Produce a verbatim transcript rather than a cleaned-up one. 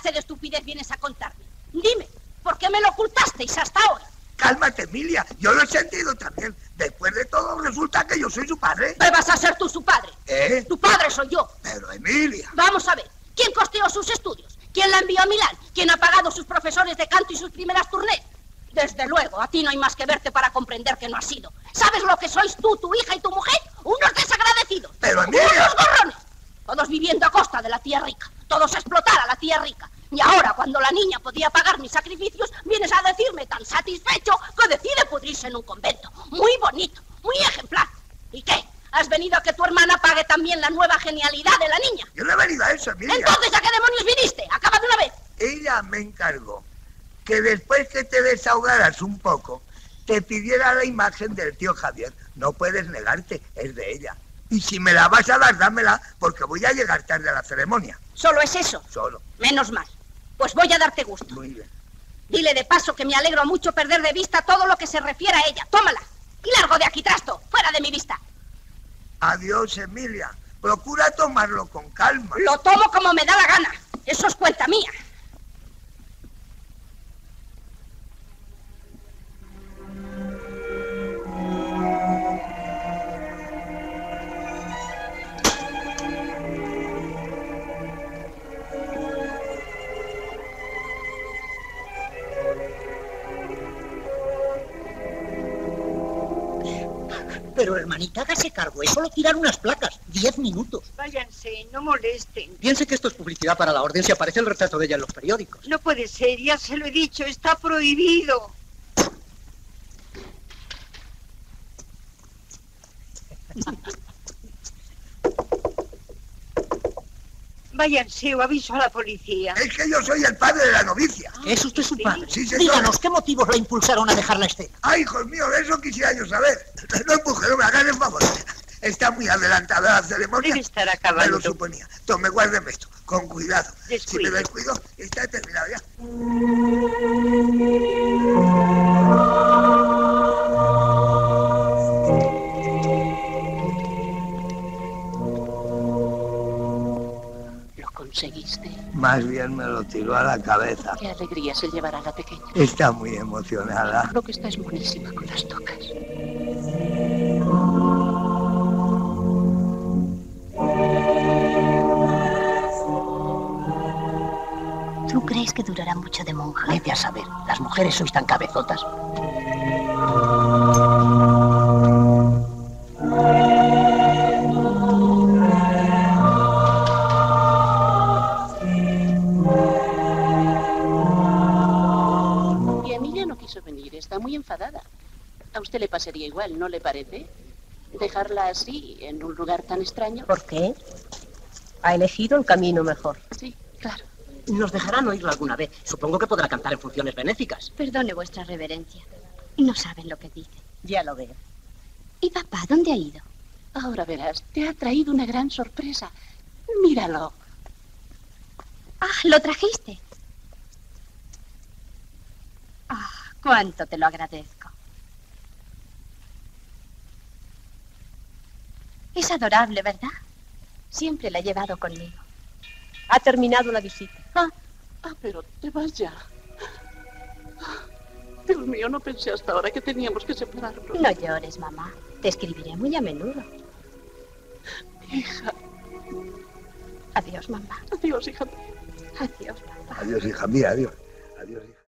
clase de estupidez vienes a contarme? Dime, ¿por qué me lo ocultasteis hasta ahora? Cálmate, Emilia. Yo lo he sentido también. Después de todo, resulta que yo soy su padre. ¿Qué vas a ser tú su padre? ¿Eh? Tu padre soy yo. Pero, Emilia... Vamos a ver. ¿Quién costeó sus estudios? ¿Quién la envió a Milán? ¿Quién ha pagado sus profesores de canto y sus primeras tournées? Desde luego, a ti no hay más que verte para comprender que no has sido. ¿Sabes lo que sois tú, tu hija y tu mujer? Unos desagradecidos. Pero, Emilia... ¡Unos gorrones! Todos viviendo a costa de la tía rica. Todos a explotar a la tía rica. Y ahora, cuando la niña podía pagar mis sacrificios, vienes a decirme tan satisfecho que decide pudrirse en un convento. Muy bonito, muy ejemplar. ¿Y qué? ¿Has venido a que tu hermana pague también la nueva genialidad de la niña? Yo no he venido a eso, Emilia. Entonces, ¿a qué demonios viniste? Acaba de una vez. Ella me encargó que después que te desahogaras un poco, te pidiera la imagen del tío Javier. No puedes negarte, es de ella. Y si me la vas a dar, dámela, porque voy a llegar tarde a la ceremonia. ¿Solo es eso? Solo. Menos mal. Pues voy a darte gusto. Muy bien. Dile de paso que me alegro mucho perder de vista todo lo que se refiere a ella. Tómala. Y largo de aquí, trasto. Fuera de mi vista. Adiós, Emilia. Procura tomarlo con calma. Lo tomo como me da la gana. Eso es cuenta mía. Pero, hermanita, hágase cargo. Es solo tirar unas placas. Diez minutos. Váyanse, no molesten. Piense que esto es publicidad para la orden si aparece el retrato de ella en los periódicos. No puede ser, ya se lo he dicho, está prohibido. Váyanse o aviso a la policía. Es que yo soy el padre de la novicia. ¿Es usted su padre? Sí, señor. Díganos, ¿qué motivos la impulsaron a dejar la escena? Ay, hijos míos, eso quisiera yo saber. No empuje, no me hagan el favor. Está muy adelantada la ceremonia. Debe estar Me acabando. lo suponía. Tome, guárdeme esto, con cuidado. Descuide. Si me descuido, está terminado ya. ¿Lo conseguiste? Más bien me lo tiró a la cabeza. Qué alegría se llevará la pequeña. Está muy emocionada. Creo que estás buenísima con las tocas. ¿Tú crees que durará mucho de monja? Vete a saber. Las mujeres sois tan cabezotas. Y Emilia no quiso venir, está muy enfadada. A usted le pasaría igual, ¿no le parece? Dejarla así, en un lugar tan extraño. ¿Por qué? Ha elegido el camino mejor. Sí, claro. Nos dejarán oírla alguna vez. Supongo que podrá cantar en funciones benéficas. Perdone vuestra reverencia. No saben lo que dice. Ya lo veo. ¿Y papá dónde ha ido? Ahora verás, te ha traído una gran sorpresa. Míralo. Ah, ¿lo trajiste? Ah, cuánto te lo agradezco. Es adorable, ¿verdad? Siempre la he llevado conmigo. Ha terminado la visita. Ah, ah, pero te vas ya. Dios mío, no pensé hasta ahora que teníamos que separarnos. No llores, mamá. Te escribiré muy a menudo. Hija. Adiós, mamá. Adiós, hija. Adiós, papá. Adiós, hija mía, adiós. Adiós, hija.